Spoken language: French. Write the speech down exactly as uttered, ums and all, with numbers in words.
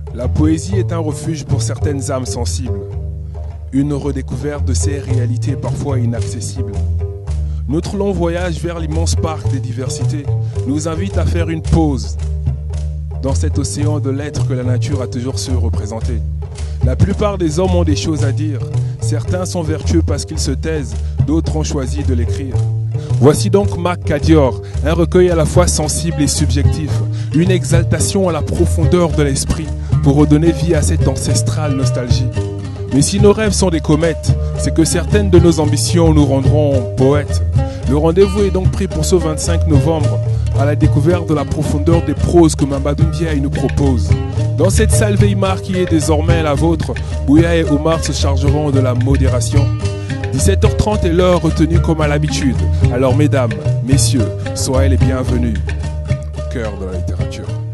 La poésie est un refuge pour certaines âmes sensibles, une redécouverte de ces réalités parfois inaccessibles. Notre long voyage vers l'immense parc des diversités nous invite à faire une pause dans cet océan de lettres que la nature a toujours su représenter. La plupart des hommes ont des choses à dire. Certains sont vertueux parce qu'ils se taisent, d'autres ont choisi de l'écrire. Voici donc Mac Cadior, un recueil à la fois sensible et subjectif, une exaltation à la profondeur de l'esprit pour redonner vie à cette ancestrale nostalgie. Mais si nos rêves sont des comètes, c'est que certaines de nos ambitions nous rendront poètes. Le rendez-vous est donc pris pour ce vingt-cinq novembre, à la découverte de la profondeur des proses que Mamadou Ndiaye nous propose. Dans cette salle Weimar qui est désormais la vôtre, Bouya et Omar se chargeront de la modération. dix-sept heures trente est l'heure retenue comme à l'habitude. Alors mesdames, messieurs, soyez les bienvenus au cœur de la littérature.